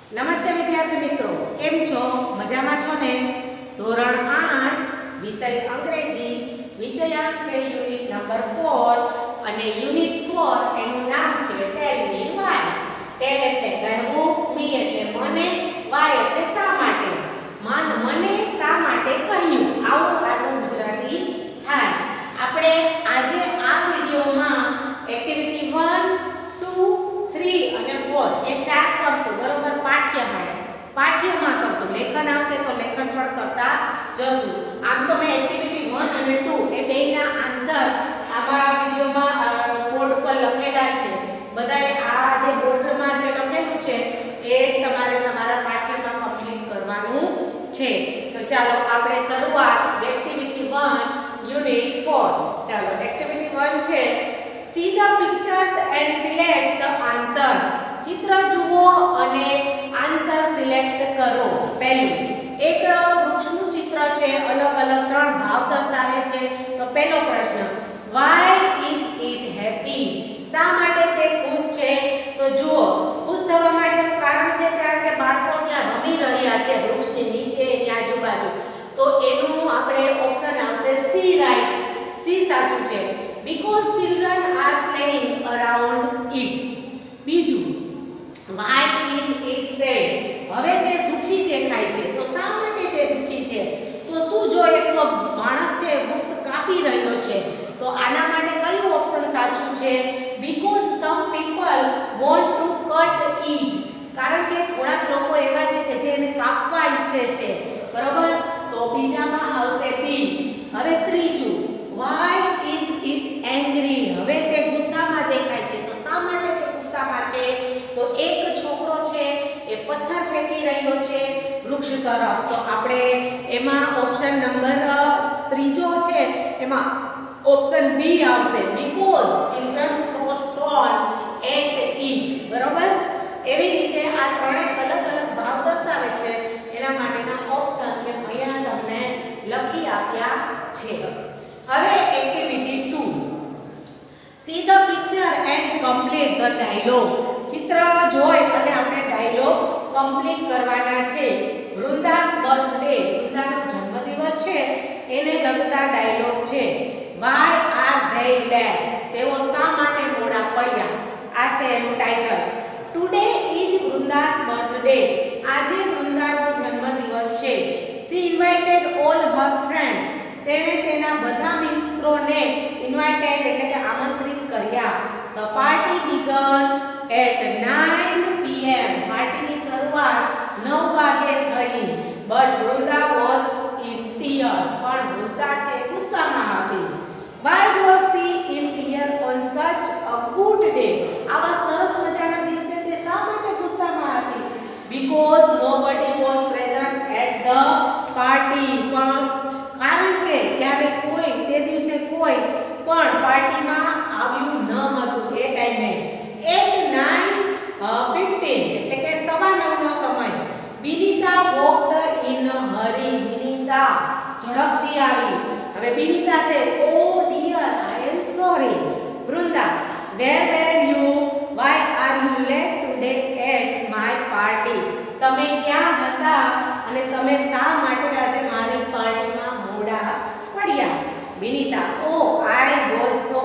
નમસ્તે વિદ્યાર્થી મિત્રો, કેમ છો? મજામાં છો ને? ધોરણ 8 વિષય અંગ્રેજી વિષયાંક છે યુનિટ નંબર 4 અને યુનિટ 4 એનું નામ છે ટેલ મી વાય. ટેલ એટલે કહેવું, મી એટલે મને, વાય એટલે શા માટે. મને શા માટે કહ્યું, આવું આનું ગુજરાતી થાય. આપણે આજે આ વિડિયોમાં એક્ટિવિટી 1 2 3 અને 4 એ ચાર કરશું, બરોબર? પાઠ્યમાં કરશું. લેખન આવશે તો લેખન પણ કરતા જશું. આમ તો મેં એક્ટિવિટી 1 અને 2 એ બેયના આન્સર આમાં વિડિયોમાં બોર્ડ પર લખેલા છે. બધાએ આ જે બોર્ડમાં જે લખેલું છે એ તમારે તમારા પાઠ્યમાં કમ્પ્લીટ કરવાનું છે. તો ચાલો આપણે શરૂઆત એક્ટિવિટી 1 યુનિટ 4. ચાલો એક્ટિવિટી 1 છે See the pictures and select the answer. ચિત્ર જુઓ અને આન્સર સિલેક્ટ કરો. પહેલું એક વૃક્ષનું ચિત્ર છે, અલગ અલગ ત્રણ ભાવ દર્શાવે છે. તો પહેલો પ્રશ્ન, why is it happy? શા માટે તે ખુશ છે? તો જુઓ, ખુશ થવા માટેનું કારણ છે કારણ કે બાળકો ત્યાં રમી રહ્યા છે વૃક્ષની નીચે, એની આજુબાજુ. તો એનું આપણે ઓપ્શન આવશે સી, રાઈટ. સી સાચું છે. Because children are playing around it. બીજું, why is it sad? હવે તે દુખી દેખાય છે. તો શા માટે તે દુખી છે? તો શું જો એક માણસ છે વૃક્ષ કાપી રહ્યો છે, તો આના માટે કયું ઓપ્શન સાચું છે? Because some people want to cut it. કારણ કે થોડાક લોકો એવા છે કે જે એને કાપવા ઈચ્છે છે, બરોબર? તો બીજામાં આવશે બી. હવે ત્રીજું, why is it angry? હવે તે ગુસ્સામાં દેખાય છે. તો શા માટે તે ગુસ્સામાં છે? તો એક છોકરો છે એ પથ્થર ફેંકી રહ્યો છે વૃક્ષ તરફ. તો આપણે એમાં ઓપ્શન નંબર ત્રીજો છે, એમાં ઓપ્શન બી આવશે. because children throw stone at it. બરોબર? એવી રીતે આ ત્રણેય અલગ અલગ ભાવ દર્શાવે છે. એના માટેના ઓપ્શન કે અહીંયા તમને લખી આપ્યા છે. હવે activity 2. See the picture and complete the dialogue. ચિત્ર જોઈ અને આપણે ડાયલોગ કમ્પ્લીટ કરવાના છે. વૃંદાસ બર્થડે, વૃંદાનો જન્મદિવસ છે એને લગતા ડાયલોગ છે. Why are they late? તેઓ શા માટે મોડા પડ્યા? આ છે એનું title. Today is Vrinda's birthday. આજે વૃંદાનો જન્મદિવસ છે. She invited all her friends. તેણે તેના બધા મિત્રોને ઇન્વાઇટેડ એટલે કે આમંત્રિત કર્યા. The party began at 9 pm. પાર્ટીની શરૂઆત 9 વાગે થઈ. But Vrinda was in tears. પણ વૃંદા છે ગુસ્સામાં હતી. Why was she in tears on such a good day? આવા સરસ મજાના દિવસે તે શા માટે ગુસ્સામાં હતી? Because nobody was present at the party. કારણ કે ત્યારે કોઈ તે દિવસે કોઈ પણ પાર્ટીમાં આવ્યું ન હતું એ ટાઈમે. At 9:15 એટલે કે 9:15 નો સમય. બિનિતા walked in a hurry. બિનિતા ઝડપથી આવી. હવે બિનિતા છે, oh dear, I am sorry. Vrinda, where were you? Why are you late today at my party? તમે ક્યાં હતા અને તમે શા માટે આજે મારી પાર્ટીમાં મોડા પડ્યા? બિનિતા, oh I was so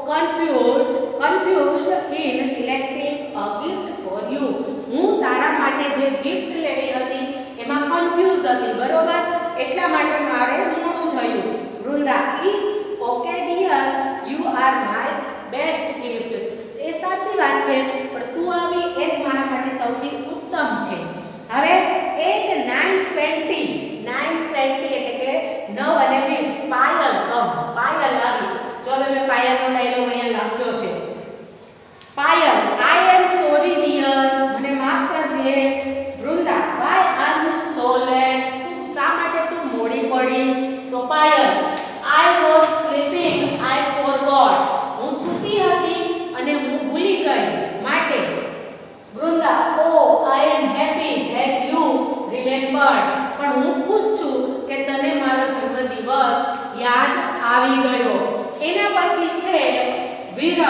confused in selecting a gift for you. હું તારા માટે જે ગિફ્ટ લેવી હતી એમાં કન્ફ્યુઝ હતી, બરોબર? એટલા માટે મારે મોડું થયું. Vrinda, it's okay dear, you are my best gift. એ સાચી વાત છે, પણ તું આવી એ જ મારા માટે સૌથી ઉત્તમ છે. હવે 9:20 એટલે કે 9 અને 20 પાયલ પાયલ આવી. જો હવે મેં પાયલનો ડાયલોગ અહીંયા લખ્યો છે. Payal, I am sorry dear. મને માફ કરજે. Vrinda, why are you so late? શા માટે તું મોડી પડી? તો Payal, I was sleeping, I forgot. હું સૂતી હતી અને હું ભૂલી ગઈ માટે. Vrinda, oh I am happy that you remembered. પણ હું ખુશ છું કે તને મારો જન્મદિવસ યાદ આવી ગયો. એના પછી છે વિરલ.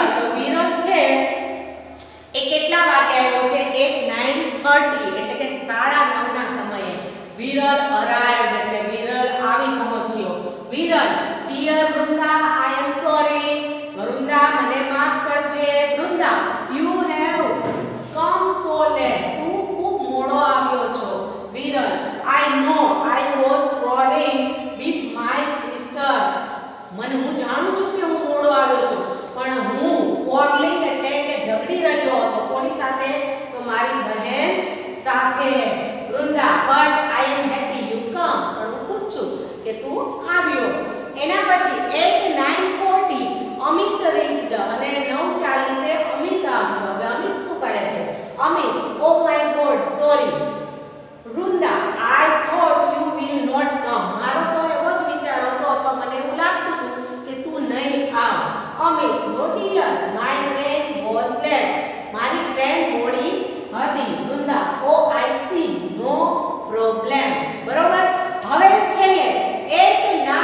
તમારી બહેન સાથે. Vrinda but I am happy you come, પણ હું ખુશ છું કે તું આવ્યો. એના પછી એટ 9:40 અમિત રીચ્ડ, અને 9:40 અમિત આવ્યો. હવે અમિત શું કરે છે? Amit oh my god sorry. Vrinda I thought you will not come, મારો તો એવો જ વિચાર હતો અથવા મને એવું લાગતું હતું કે તું નહીં આવ. Amit no dear my train was late, મારી ટ્રેન મોડી હતી. Vrinda oh I see no problem. બરોબર. હવે છેલ્લે એટ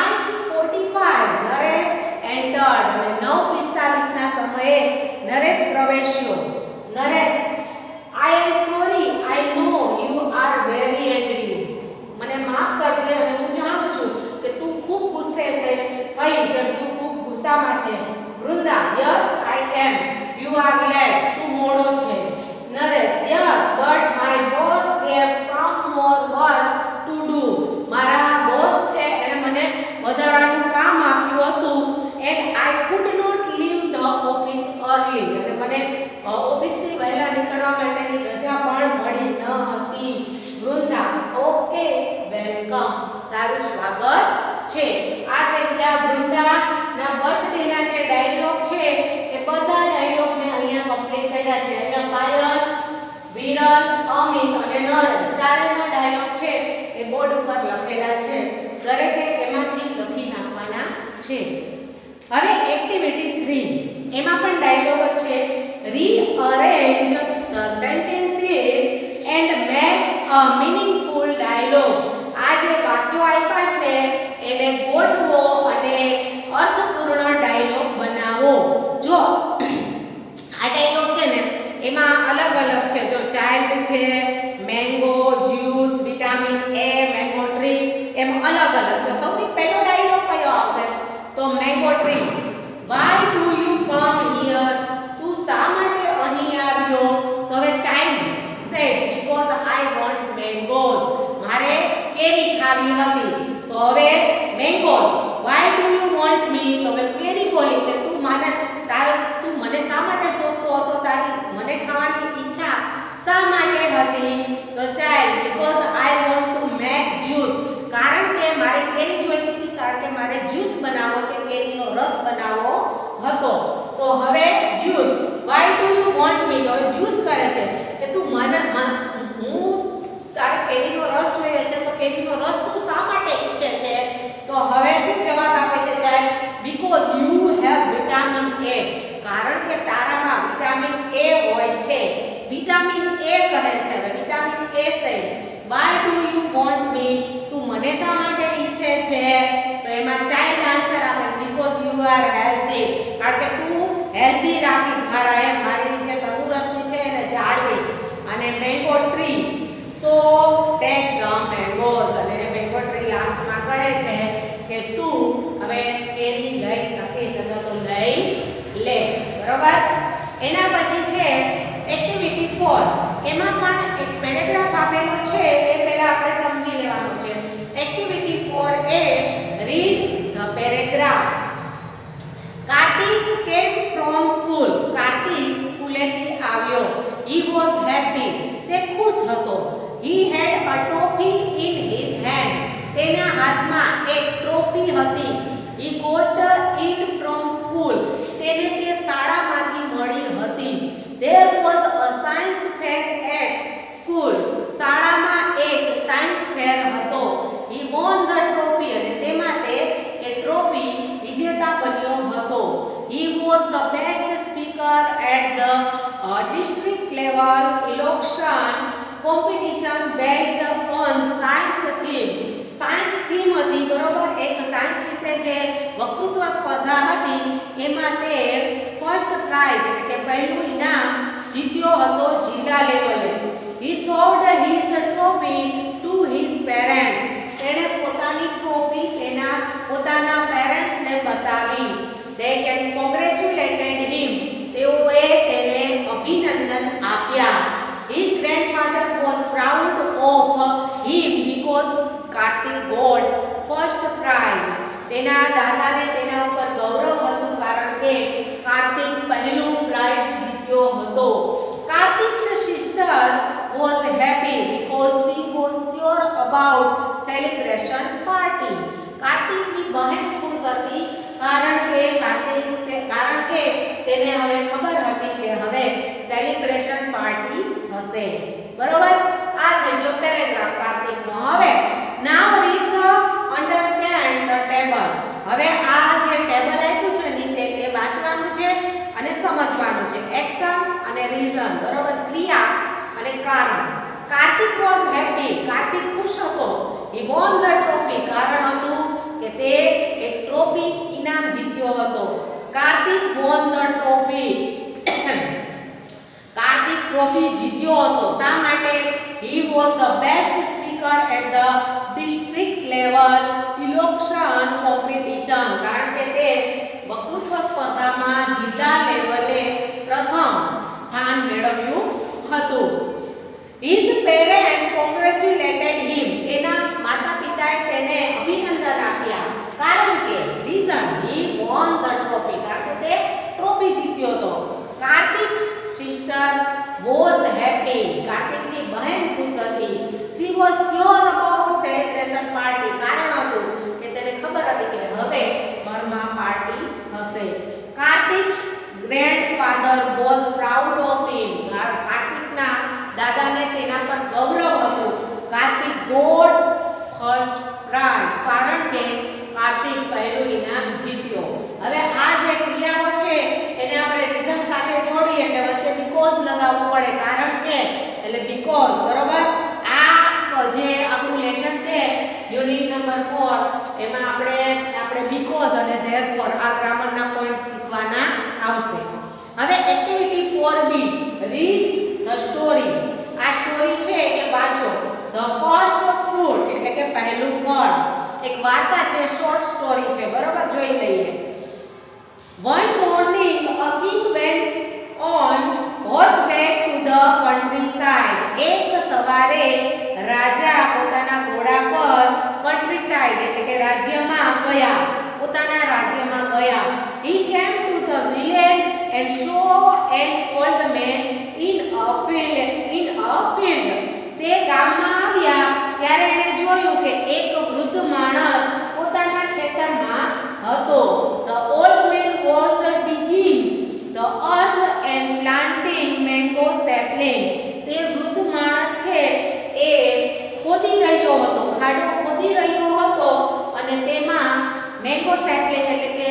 9:45 નરેશ એન્ટર્ડ, અને 9:45 ના સમયે નરેશ પ્રવેશ્યો. Naresh I am sorry I know you are very angry, મને માફ કરજે અને હું જાણું છું કે તું ખૂબ ગુસ્સે થઈશ, તું ખૂબ ગુસ્સામાં છે. Vrinda yes I am you are late, તું મોડો છે. Naresh yes but my boss gave some more work to do, મારા બોસ છે એને મને વધારાનું કામ આપ્યું હતું. And I could not leave the office early, અને મને ઓફિસથી વહેલા નીકળવા માટેની રજા પણ મળી ન હતી. વૃંદા ઓકે વેલકમ, તારું સ્વાગત છે. આ થઈ ગયા વૃંદાના બર્થડેના જે ડાયલોગ છે એ બધા ડાયલોગ મેં અહીંયા કમ્પ્લીટ કર્યા છે. અહીંયા પાયલ, વિરલ, અમિત અને નરેશ ચારેયના ડાયલોગ છે એ બોર્ડ ઉપર લખેલા છે. દરેકે એમાંથી લખી નાખવાના છે. હવે એક્ટિવિટી 3 એમાં પણ ડાયલોગ છે. Rearrange the sentences and make a meaningful dialogue. આ જે વાક્યો આપ્યા છે એને ગોઠવો અને અર્થપૂર્ણ ડાયલોગ બનાવો. જો આ ડાયલોગ છે ને એમાં અલગ અલગ છે. જો ચાઇલ્ડ છે, mango, juice, vitamin A, mango tree, એમ અલગ અલગ. તો સૌથી પહેલો ડાયલોગ કયો આવશે? તો mango tree. Why do you come here, તું શા માટે અહીં આવ્યો? તો હવે child said because I want mangoes, મારે કેરી ખાવી હતી. તો હવે mangoes. Why do you want me, તો હવે કેરી બોલી કે તું મને શા માટે શોધતો હતો, તારી મને ખાવાની ઈચ્છા શા માટે હતી? તો child because I want to make juice, કારણ કે મારે કેરી જોઈતી હતી, કારણ કે મારે જ્યુસ બનાવવો છે, કેરીનો રસ બનાવવો હતો. તો હવે juice. Why do you want me, તો હવે જ્યુસ કરે છે કે તું હું તારે કેરીનો રસ જોઈએ છે, તો કેરીનો રસ તું શા માટે ઈચ્છે છે? તો હવે શું જવાબ આપે છે child? Because you have vitamin A, કારણ કે તારામાં વિટામિન એ હોય છે. વિટામિન એ કહે છે. હવે વિટામિન એ છે. Why do you want me, તું મને શા માટે ઈચ્છે છે? તો એમાં ચાઇલ્ડ આન્સર આપે છે બીકોઝ યુ આર હેલ્ધી, કારણ કે તું હેલ્ધી રાખીશ મારી જે તંદુરસ્તી છે એને જાળવીશ. અને mango tree, so take the mangoes, અને મેંગો ટ્રી લાસ્ટમાં કહે છે કે તું હવે કેરી લઈ શકીશ, અથવા તો લઈ લે. બરોબર. એના પછી છે એક્ટિવિટી 4. એમાં પણ એક પેરેગ્રાફ આપેલો છે, એ પહેલા આપણે સમજી લેવાનું છે. Activity 4 A read the paragraph. Kartik came from school, Kartik સ્કૂલેથી આવ્યો. હી વોઝ હેપી, તે ખુશ હતો. He had a trophy in his hand, તેના હાથમાં એક ટ્રોફી હતી. He got in from school, તેને તે શાળામાંથી મળી હતી. There was a science fair at school, શાળામાં એક સાયન્સ ફેર હતો. He won the trophy, અને તેમાં તે એ ટ્રોફી વિજેતા બન્યો હતો. He was the best speaker at the district level election competition based on science theme. Science theme હતી, બરોબર. એક સાયન્સ વિશે જે વક્તૃત્વ સ્પર્ધા હતી એમાં તે ફર્સ્ટ પ્રાઇઝ એટલે કે પહેલું ઇનામ જીત્યો હતો જિલ્લા લેવલે. He showed his trophy to his parents, તેણે પોતાની ટ્રોફી પોતાના પેરેન્ટ્સને બતાવી. They can congratulated him, તેઓએ તેને અભિનંદન આપ્યા. His grandfather was proud of him because Karthik got first prize. તેના દાદાને તેના ઉપર ગૌરવ હતું કારણ કે કાર્તિક પહેલું પ્રાઇઝ જીત્યો હતો. Karthik's sister was happy because she was sure about celebration party. કાર્તિકની બહેન ખુશ હતી કારણ કે તેને હવે ખબર હતી કે હવે સેલિબ્રેશન પાર્ટી થશે. બરોબર, આ થઈ ગયો પેરેગ્રાફ કાર્તિકનો. હવે now read the understand the table. હવે આ જે ટેબલ આપ્યું છે નીચે એ વાંચવાનું છે અને સમજવાનું છે. એક્શન અને રીઝન, બરોબર, ક્રિયા અને કારણ. Kartik was happy. કાર્તિક ખુશ હતો. He won the trophy. કારણ હતું કે તે એક ટ્રોફી ઇનામ જીત્યો હતો. Kartik won the trophy. Kartik trophy જીત્યો હતો. શા માટે? He was the best speaker at the district level election competition. કારણ કે તે વક્તૃત્વ સ્પર્ધામાં જિલ્લા લેવલે પ્રથમ સ્થાન મેળવ્યું હતું. His parents congratulated him. તેના માતા-પિતાએ તેને અભિનંદન આપ્યા. કારણ કે reason he won the trophy. કારણ કે તે ટ્રોફી જીત્યો હતો. કાર્તિક's sister was happy. કાર્તિકની બહેન ખુશ હતી. She was sure about celebration party. કારણ હતું કે તેને ખબર હતી કે હવે ઘરમાં પાર્ટી થશે. કાર્તિક's grandfather was proud of him. કાર્તિકના દાદાને તેના પર ગૌરવ હતું. Kartik got first prize. કારણ કે કાર્તિક પહેલું ઇનામ જીત્યો. હવે આ જે ક્રિયાઓ છે એને આપણે રીઝન સાથે જોડીએ એટલે વચ્ચે બીકોઝ લગાવવું પડે. કારણ કે એટલે બીકોઝ. બરોબર, આ જે આપણું લેસન છે યુનિટ નંબર 4 એમાં આપણે બીકોઝ અને ધેરફોર આ ગ્રામરના પોઈન્ટ શીખવાના આવશે. હવે activity 4B read the story. આ સ્ટોરી છે એ વાંચો. ધ ફર્સ્ટ ફ્રૂટ એટલે કે પહેલું ફળ. એક વાર્તા છે, શોર્ટ સ્ટોરી છે. બરોબર, જોઈ લઈએ. One morning a king went on horseback to the countryside. એક સવારે રાજા પોતાના ઘોડા પર countryside એટલે કે રાજ્યમાં ગયા. પોતાના રાજ્યમાં ગયા. He came to the village and saw an old man in a field. તે ગામમાં આવ્યા ત્યારે એને જોયું કે એક વૃદ્ધ માણસ પોતાના ખેતરમાં હતો. The old man was digging the earth and planting mango sapling. તે વૃદ્ધ માણસ છે એ ખોદી રહ્યો હતો, ખાડો ખોદી રહ્યો હતો અને તેમાં મેંગો સેપલિંગ એટલે કે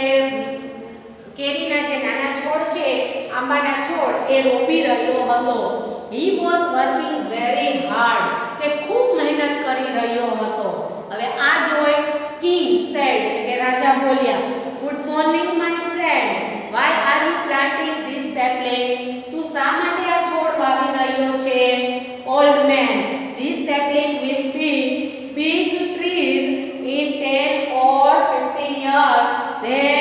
કેરીના જે નાના છોડ છે, આંબાના છોડ એ રોપી રહ્યો હતો. He was working very hard. તે ખૂબ મહેનત કરી રહ્યો હતો. હવે આ જોઈ king said એટલે કે રાજા બોલ્યા, Good morning my friend. Why are you planting this sapling? તું શા માટે આ છોડ વાવી રહ્યો છે? Old man, this sapling will be big trees in 10 or 15 years. They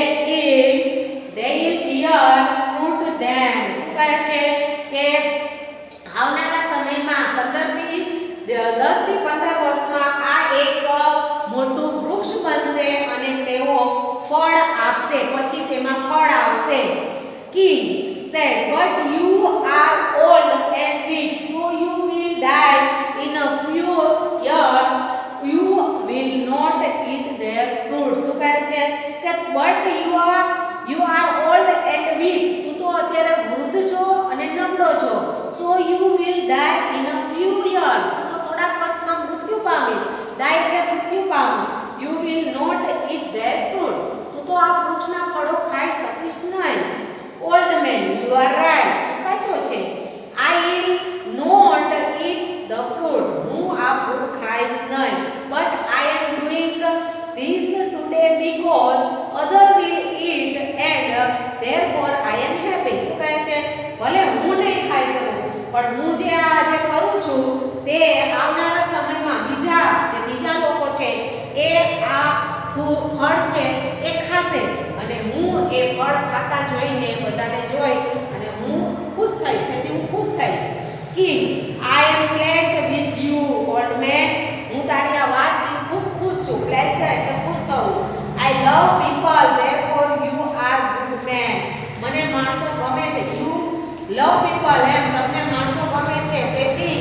will bear fruit then. શું કહે છે કે આવનારા સમયમાં 10 થી 15 વર્ષમાં આ એક મોટું વૃક્ષ બનશે અને તેઓ ફળ આપશે. પછી તેમાં ફળ આવશે. King said, But you are old and weak, so you will die in a few years. You will not eat their fruit. શું કહે છે કે but you are old and weak. તું તો અત્યારે વૃદ્ધ છો અને નબળો છો. So you will die in a few years. તું તો થોડાક વર્ષમાં મૃત્યુ પામીશ. die એટલે મૃત્યુ પામવું. You will not eat their fruits. તું તો આ વૃક્ષના ફળો ખાઈ શકીશ નહીં. Old man, you are right. તું સાચો છે. I will not eat the fruit. હું આ ફ્રૂટ ખાઈશ નહીં. But I am doing this today because other will eat and therefore I am happy. શું કહે છે? ભલે હું નહીં ખાઈ શકું પણ હું જે આજે કરું છું તે આવનારા સમયમાં બીજા લોકો છે એ આ ફળ છે એ ખાશે અને હું એ ફળ ખાતા જોઈને બધાને જોઈ અને હું ખુશ થઈશ. તેથી હું ખુશ થઈશ. King, I am pleased with you, old man. હું તારી આ વાતથી ખૂબ ખુશ છું. Pleased એટલે ખુશ થવું. I love people, therefore you are good man. મને માણસો ગમે છે. You love people, એમ તમને માણસો ગમે છે તેથી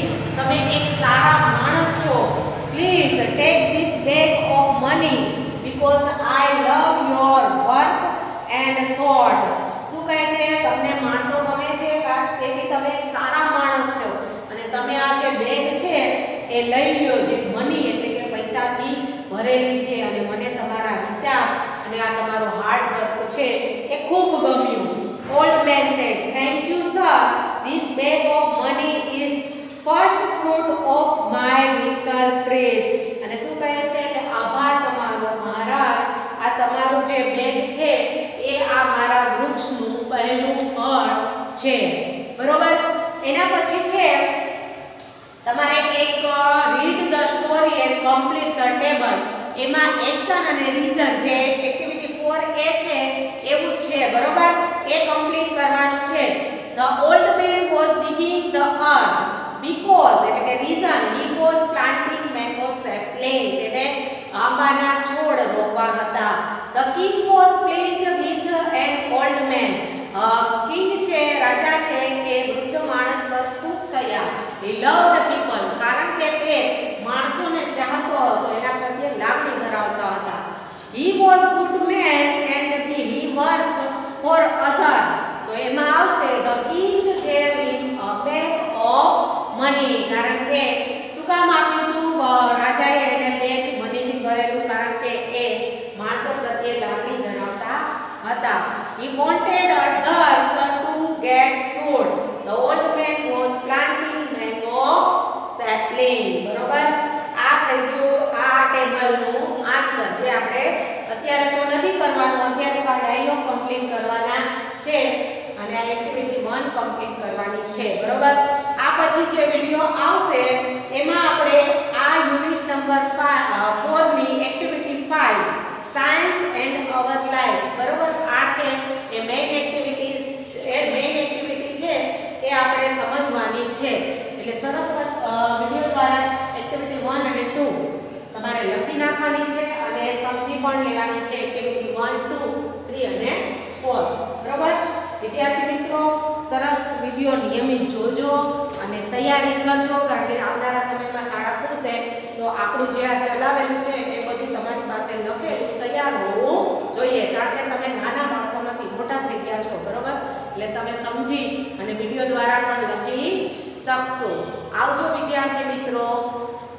સારા માણસ છો. Please take this bag of money because I love your work and thought. શું કહે છે? તમને માણસો ગમે છે તેથી તમે એક સારા માણસ છો અને તમે આ જે બેગ છે એ લઈ લ્યો, જે મની એટલે કે પૈસાથી ભરેલી છે. અને મને તમારા વિચાર અને આ તમારો હાર્ડ વર્ક છે એ ખૂબ ગમ્યું. Old man said, thank you sir, this bag of money is first fruit of my little trees. અને શું કહે છે કે આભાર તમારો મહારાજ, આ તમારું જે બેગ છે એ આ મારા વૃક્ષનું પહેલું ફળ છે. બરોબર. એના પછી છે તમારે એક read the story and complete the table. એમાં એક્શન અને રીઝન જે એક્ટિવિટી 4A છે એવું જ છે. બરોબર. એ કમ્પ્લીટ કરવાનું છે. The old man was digging the earth because એટલે કે reason he was planting mango sapling. તેને આંબાના છોડ રોપવા હતા. The king was pleased with an old man. King છે, રાજા છે, એ વૃદ્ધ માણસ પર ખુશ થયા. હી લવ્ડ પીપલ કારણ કે તે માણસોને ચાહતો હતો, એના પ્રત્યે લાગણી ધરાવતા હતા. He was good man and he work for other. તો એમાં આવશે the king gave him a bag of money. કારણ કે શું કામ આપ્યું હતું રાજાએ એને બેગ મનીથી ભરેલું? કારણ કે એ માણસો પ્રત્યે લાગણી ધરાવતા હતા. He wanted others to get food. The old man was planting mango sapling. બરોબર. આ થઈ ગયું આ ટેબલનું આન્સર જે આપણે અત્યારે તો નથી કરવાનું, અત્યારે તો આ ડાયલોગ કમ્પ્લીટ કરવાના છે અને આ એક્ટિવિટી 1 કમ્પ્લીટ કરવાની છે. બરોબર. આ પછી જે વિડિયો આવશે એમાં આપણે આ યુનિટ નંબર 4 ની activity 5 science and our life. બરોબર. આ છે એ મેઇન એક્ટિવિટી છે એ આપણે સમજવાની છે. એટલે સરસ વિડિયો દ્વારા એક્ટિવિટી 1 અને 2 તમારે લખી નાખવાની છે અને સમજી પણ લેવાની છે. એક્ટિવિટી 1, 2, 3 અને 4. બરોબર. વિદ્યાર્થી મિત્રો, સરસ વિડિયો નિયમિત જોજો અને તૈયારી કરજો, કારણ કે આવનારા સમયમાં શાળા ખુલશે તો આપણું જે આ ચલાવેલું છે એ બધું તમારી પાસે લખેલું તૈયાર હોવું જોઈએ, કારણ કે તમે નાના બાળકોમાંથી મોટા થઈ ગયા છો. બરોબર. એટલે તમે સમજી અને વિડિયો દ્વારા પણ લખી શકશો. આવજો વિદ્યાર્થી મિત્રો.